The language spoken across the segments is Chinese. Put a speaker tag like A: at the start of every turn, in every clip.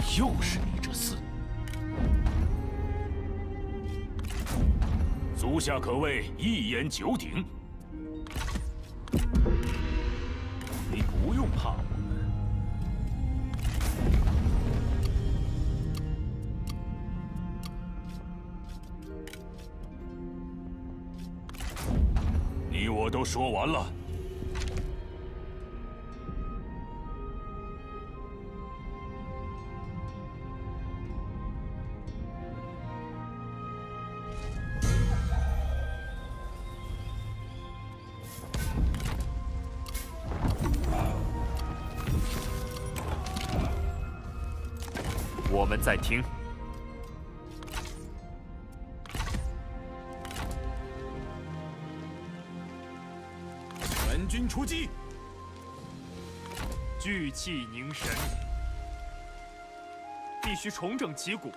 A: 又是你这厮！足下可谓一言九鼎，你不用怕我们。你我都说完了。
B: 我们在听。
C: 全军出击！
B: 聚气凝神，必须重整旗鼓。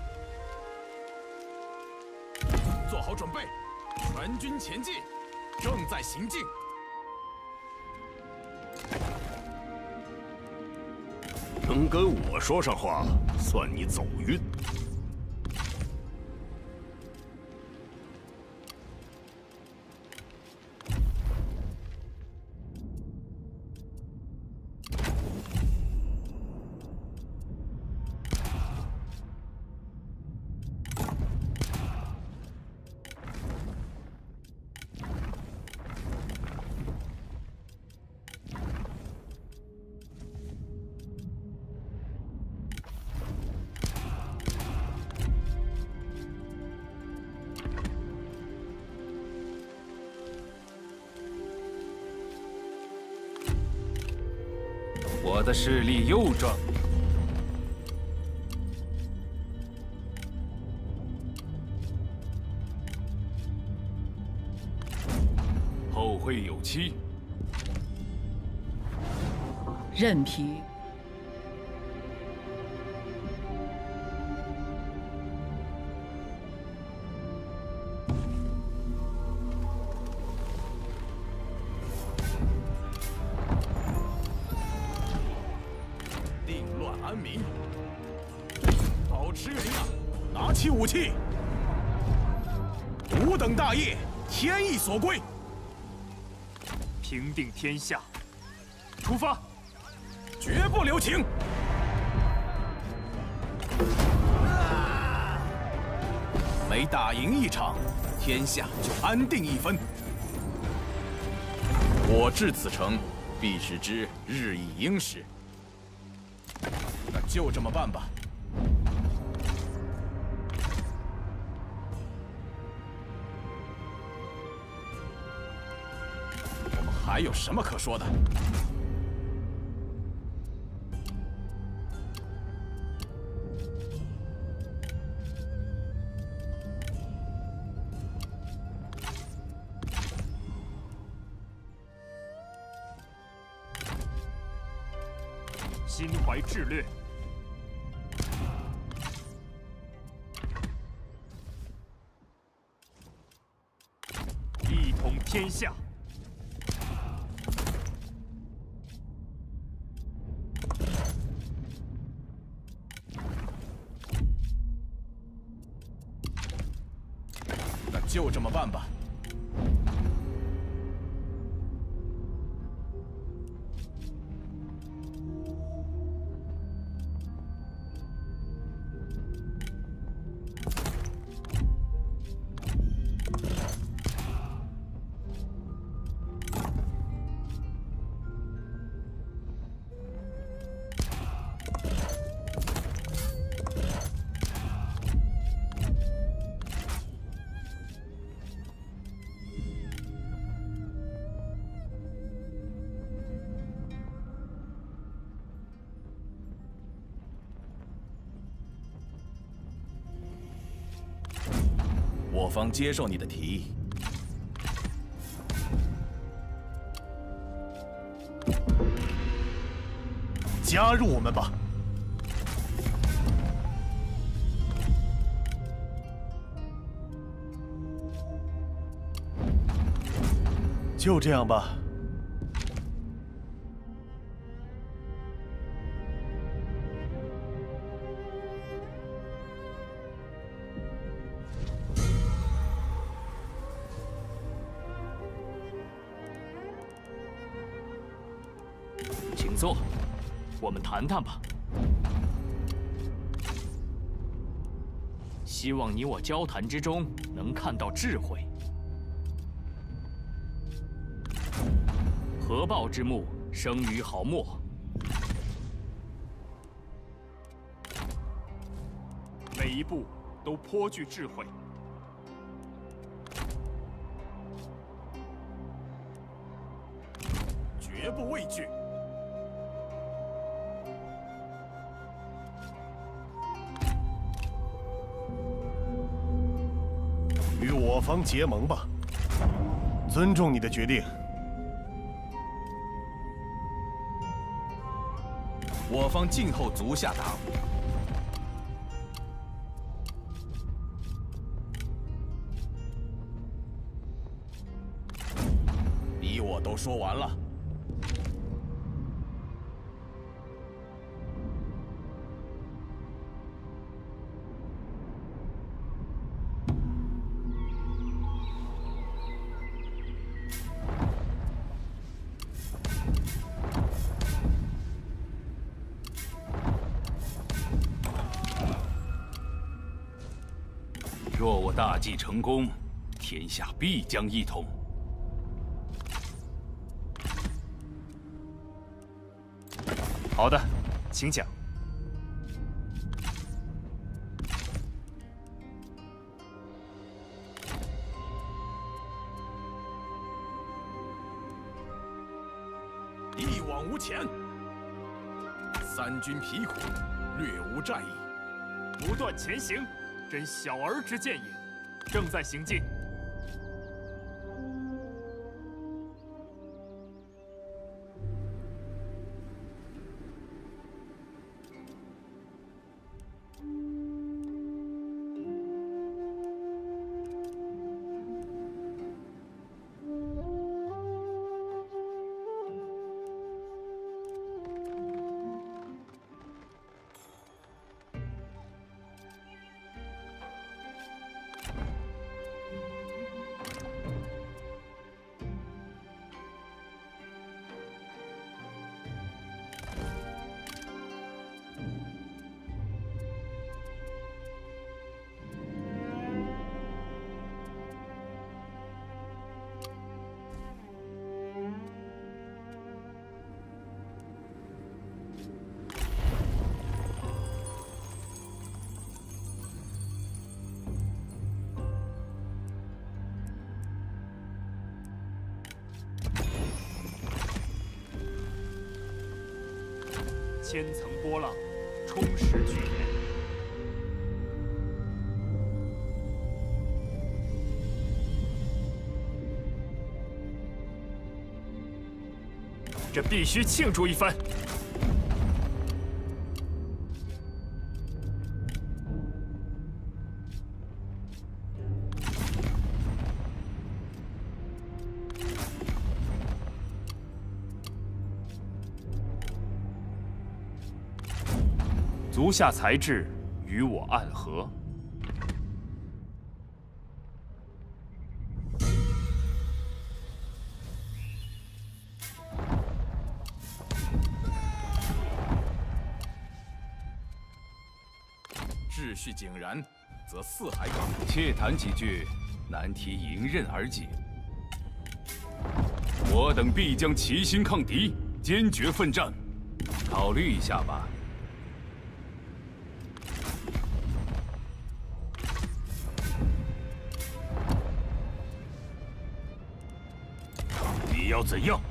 C: 做好准备，全军前进，正在行进。
D: 能跟我说上话，算你走运。
B: 我的势力又壮。
A: 后会有期。
E: 任皮。
C: 安民，保持原样，拿起武器。吾等大业，天意所归。
B: 平定天下，出发，
C: 绝不留情。每打赢一场，天下就安定一分。我至此城，必使之日益殷实。 那就这么办吧。我们还有什么可说的？
B: 心怀志略。 一统天下，
C: 那就这么办吧。我方接受你的提议。
D: 加入我们吧。就这样吧。
B: 坐，我们谈谈吧。希望你我交谈之中能看到智慧。合抱之木，生于毫末。每一步都颇具智慧。
C: 绝不畏惧。
D: 与我方结盟吧，尊重你的决定。
C: 我方静候足下答复。你我都说完了。
A: 若我大计成功，天下必将一统。
B: 好的，请讲。
C: 一往无前，三军疲苦，略无战意，
B: 不断前行，真小儿之见也。正在行进。千层波浪，充实巨岩。这必须庆祝一番。足下才智与我暗合。
C: 秩序井然，则四海港。
A: 且谈几句，难题迎刃而解。我等必将齐心抗敌，坚决奋战。考虑一下吧。你要怎样？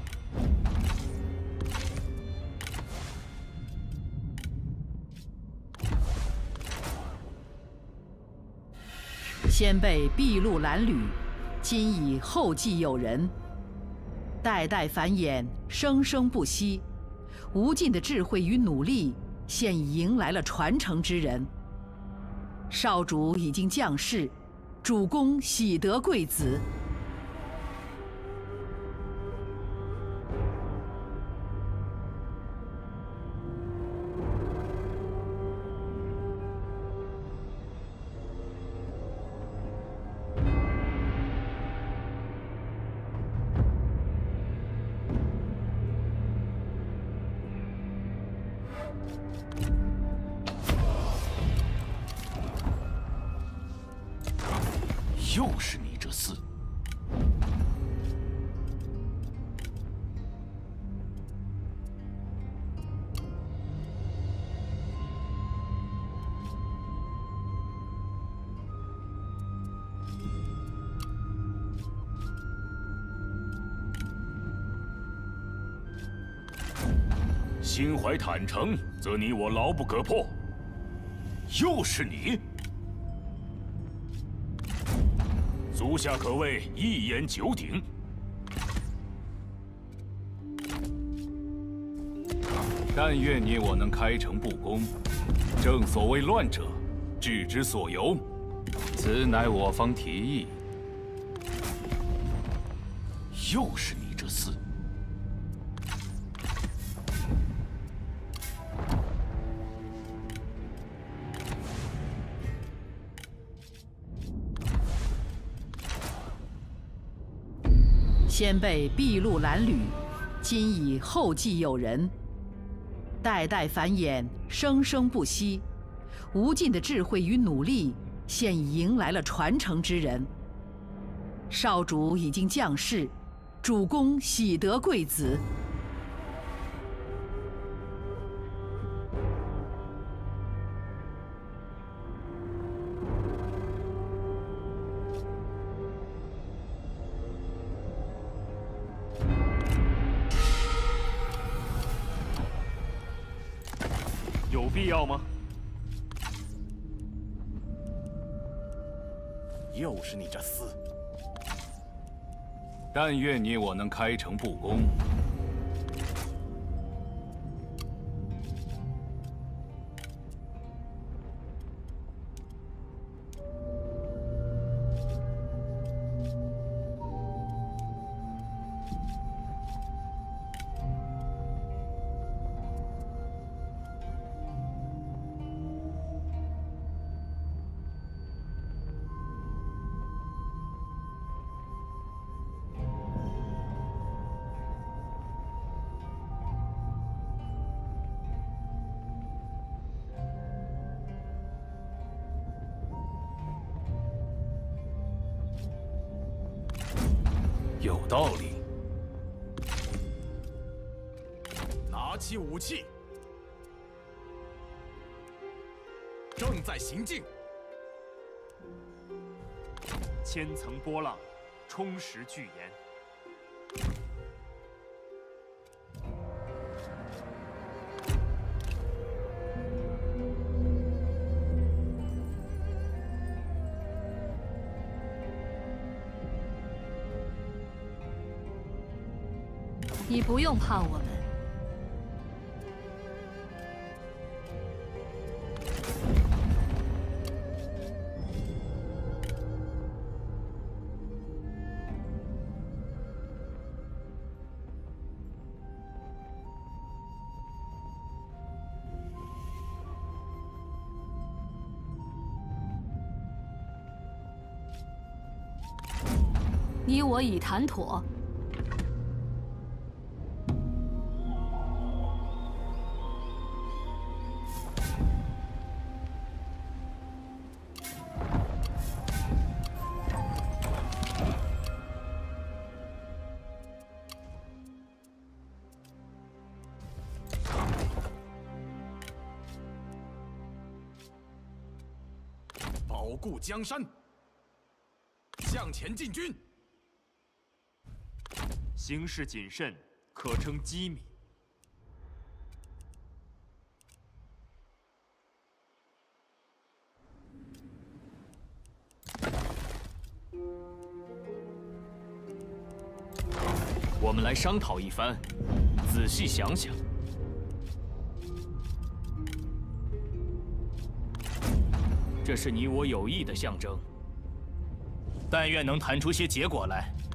E: 先辈筚路蓝缕，今已后继有人，代代繁衍，生生不息。无尽的智慧与努力，现已迎来了传承之人。少主已经降世，主公喜得贵子。
A: 又是你这厮！心怀坦诚，则你我牢不可破。又是你！足下可谓一言九鼎。但愿你我能开诚布公。正所谓乱者，治之所由。此乃我方提议。又是你这厮！
E: 先辈筚路蓝缕，今已后继有人，代代繁衍，生生不息。无尽的智慧与努力，现已迎来了传承之人。少主已经降世，主公喜得贵子。
B: 有必要吗？
C: 又是你这厮！
A: 但愿你我能开诚布公。有道理。
C: 拿起武器，正在行进。
B: 千层波浪，充实巨岩。
F: 你不用怕我们。你我已谈妥。
C: 保固江山，向前进军。
B: 行事谨慎，可称机密。
G: 我们来商讨一番，仔细想想。这是你我友谊的象征，但愿能谈出些结果来。